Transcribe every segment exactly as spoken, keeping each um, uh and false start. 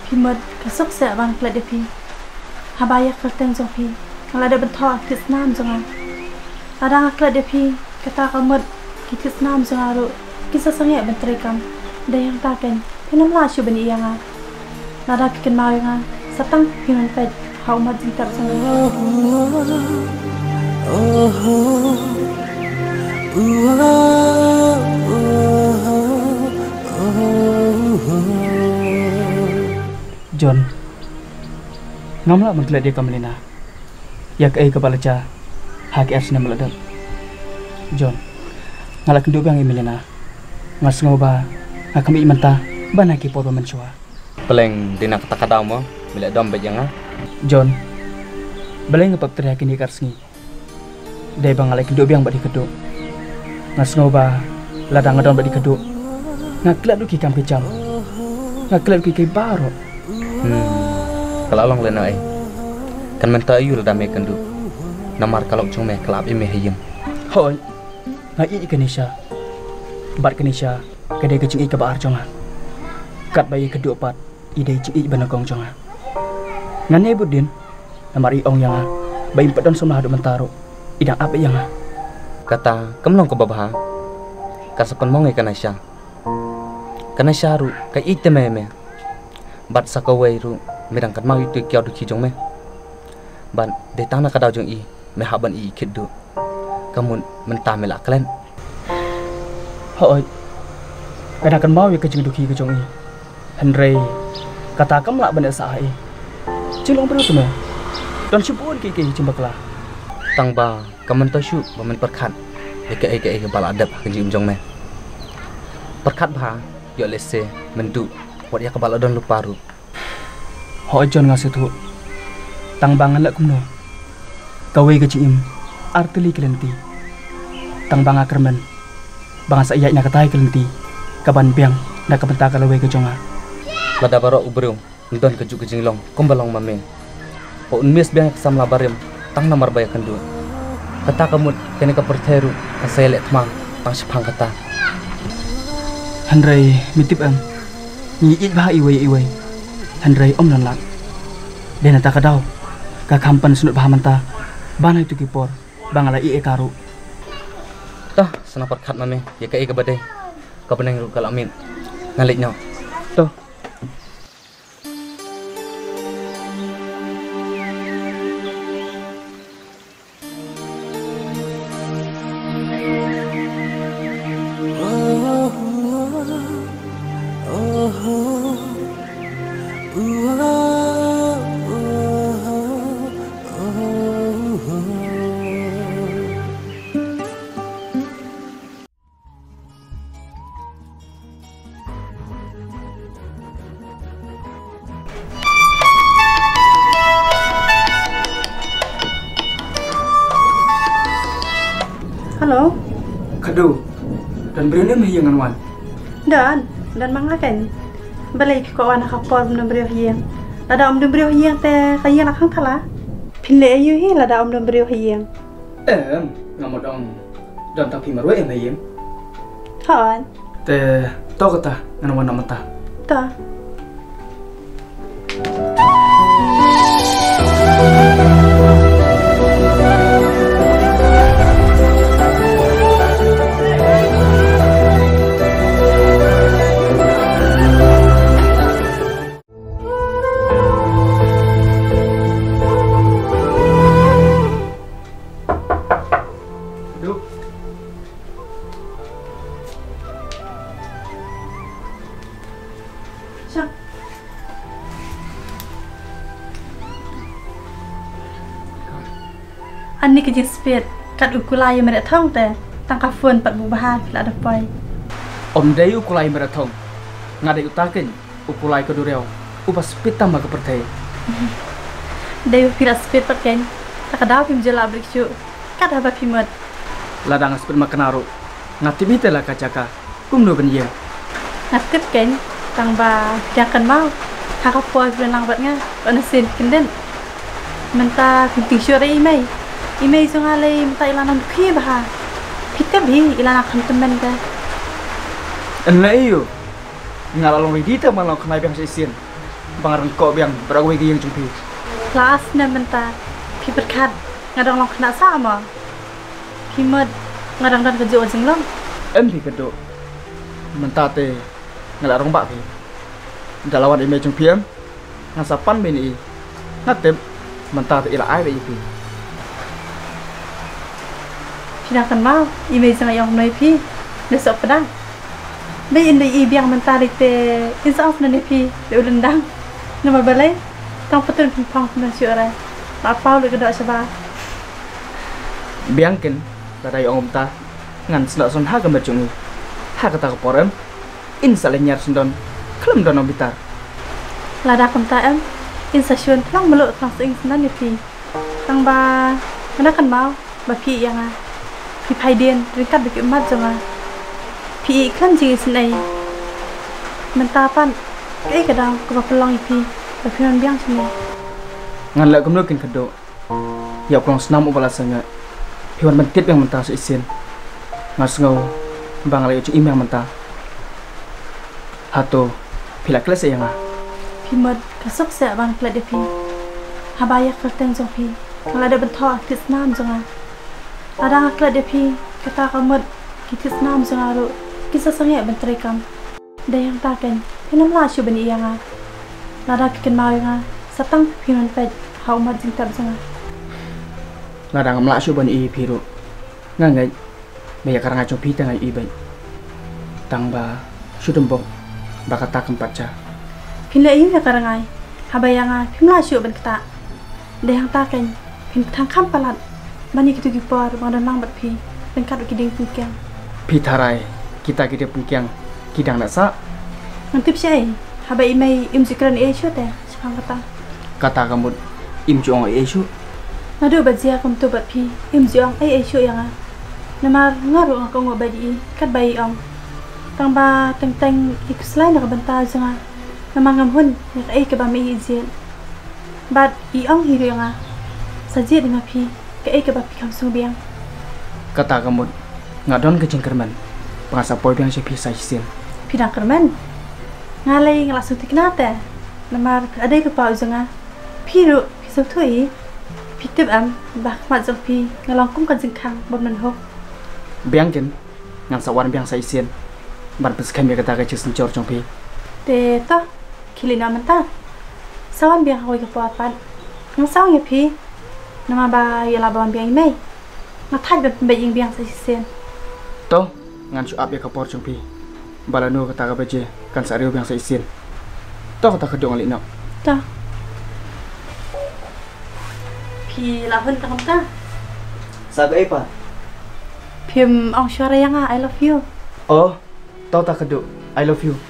mật cả sốc sẽ bằng lại đẹp phi hà ba yak phát tên trong phi là để bật thọ kịch nam trong à là đang lại đẹp phi cái ta có mật kịch nam trong à rồi kịch sa sang nhẹ bên trái cam đây yang ta kén thế năm là chịu bên yang à là đã kịch mau yang à sát tăng phi mình phải hậu mật gì tập sang John, ngamla mengkela dia kamelina. Ya ke kepala ca, haki arsina meledam. John, ngalak kenduk yang Emilina. Ngas ngoba, ngakami imanta, banaki porba mencoa. Peleng dina kata kadau mo, milik dom bejanga. John, beleng ngepap teriak ini karsngi. Dai bang ngalak kenduk yang badi keduk. Ngas ngoba, ladang ngadon badi keduk. Ngaklat du kikam kejam. Ngaklat du kikai baro. Hmm, kalau long lena ai, kan menta ayu ladam me kendu. Namar kalau cung me kelap ime hayem. Hoi, ngai Kenisha. Bat Kenisha, kedai kecing ika baar jonga. Kat bayi kedua pat, ide cing ik banagong jonga. Ngane budin, namar i ong yanga, bayi padon somlah do mentaro. Idang apa yanga? Kata, kemlong ko babaha. Kasakon mong Kenisha. Kenisha ru kai ite me me. Bat sakawai ru mirang kat mau itu kiau du kijong me. Ban detang na kadau jong i me haban i kiddu. Kamun mentah melak kalen. Hoi, kadang kan mau ya kejeng du ki kejong i. Henry kata kam lak benda sa ai. Cilong bro tu me. Don syubun ki ki jumpa kala. Tang ba kamen to syu bamen perkat. Eke eke eke bal adab kejing jong me. Perkat ba yo lese mendu buat ya kebal adon lupa ru. Hoi John ngasih tu. Tang bangan lak kumno. Kawai kecing im artili kelenti. Tang banga kermen. Bangsa iya nya katai kelenti. Kaban biang na kabenta kalawai ke jonga. Lada barok ubrum ndon keju kejing long kumbalong mame. O unmis biang kesam labarim tang namar baya kendu. Kata kamut kene ka perteru kasele tmang tang sepang kata. Henry mitip am. Ni ik bah iwai iwai. Henry om nan lak. Dena ta kadau. Ka kampan sunut bahamanta. Bana itu kipor. Bangala i ekaru. Tah sana perkat mame ya ka ika badai. Ka beneng ru kal amin. Ngalik nyaw. Toh. Halo. Kado. Dan berani mehiyang wan. Dan dan mangakan. Balik ko wana kapor nam brio hiyang. Lada om nam brio hiyang te kayang nakang thala. Pinle ayu hi lada om nam brio hiyang. Em, ngamot om. Dan tapi marwe em hiyang. Han. Te to kata nganawan namata. Ta. Anh ni kejeng spet kat ukulai yang mereka thong te tangkap phone pat bubahan la dapai. Om dai ukulai merathong. Ngadai utaken ukulai kedureu. Upas pitam ma kepertai. Dai ukira spet pat ken. Takadaw pim jela briksu. Kat haba pimat. Ladang spet makanaru. Ngatibi tela kacaka. Kumno benye. Ngatip ken tang ba jakan mau. Kakak puas berenang bat nga. Onasin kenden. Menta pinting syore imai. Imei so ngalay mata ilanan khi bah. Kita bi ilanan kan temen ka. Enla iyo. Ngalalong ridita malang kenai biang seisin. bang arang kok biang beragam lagi yang jumpi. Kelas nem benta pi berkat ngadang long kena sama. Pi med ngadang dan kerja ojeng long. Em pi kedo. Mentate ngalarong bak pi. Dalawan ime jumpi em. Ngasapan bini i. Natep mentate ila ai pi. Pi nak kan mau ime jangan yang noi pi. Besok pedang. Bây in đi biang menta đi te in sa off nani pi de ulendang nama balai tang patun ping pong na syora ta pau le gada saba Biang ken dadai ong ta ngan sna son ha ga machungi ha ka ta ko porem in sa le nyar sundon klem don bitar lada kam ta em in sa syun tlang melo tlang sing nan ni pi tang ba mana kan mau ba pi yang a pi pai dien ringkat de mat jonga pi kan ji snai menta pan cái cái dang ko pelong pi ba pi biang sini ngan la gumno ken kedo ya klong snam ubala sanga piwan mentit yang menta so isin ngas ngau bang la yo imang menta hato pila kelas yang a pi mad kasok sa bang kla de pi habaya kerteng jong pi kala de bentho tis nam jonga ada kla de pi kata kamat kitis nam jonga ro kisah sangat bentrikam dan yang takkan kenam lah syu bani yang a lada pikan mau yang a satang piman pet hau mat jing tab jonga lada ngam la syu bani i piru ngangai me ya karanga chopi tang i bai tang ba syu dembok bakata keempat ja pinla i ya karangai habaya yang a pimla syu ban kata dan yang takkan pin thang kam palat bani kitu gipor bang lang bat pi dan kat kiding pingkang pi tharai kita kita pungkiang kidang nak sa nanti siapa haba imai im zikran e shu te sekarang kata kata kamu im jong e shu nado bajia kum tu bat pi im jong e e shu yang a nama ngaru ngako ngobadi kat bayi ong tang ba teng teng ik slai nak benta janga nama ngam hun yak e ke ba me izin bat i ong hi yang a sajid ma pi ke e ke ba pi kam sung biang kata kamu ngadon ke jengkerman pengasa poi biang sepi sai sin pidang kerman ngalai ngelangsung tiknate namar ada ke pau janga piru pisu thui pitip am bah mat jong pi ngalongkum kan jingkhang bom nan ho biang ken ngang sawan biang sai sin ban peskai me kata ke chisin chor jong pi te to kilina manta sawan biang hoi ke pau pan ngang saw ya pi nama ba yala ban biang mai ngathai ban baying biang sai sin to ngan su ap ya kapor jong pi balano kata ka baje kan sario biang sai sin to kata kedong ali nak to pi la hun ta ta saga apa phim ong syara yang a I love you oh to ta kedo I love you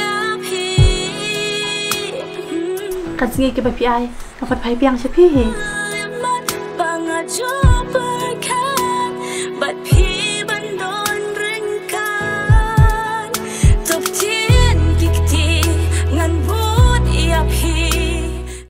kan singi ke bapi ai kapat pai piang sepi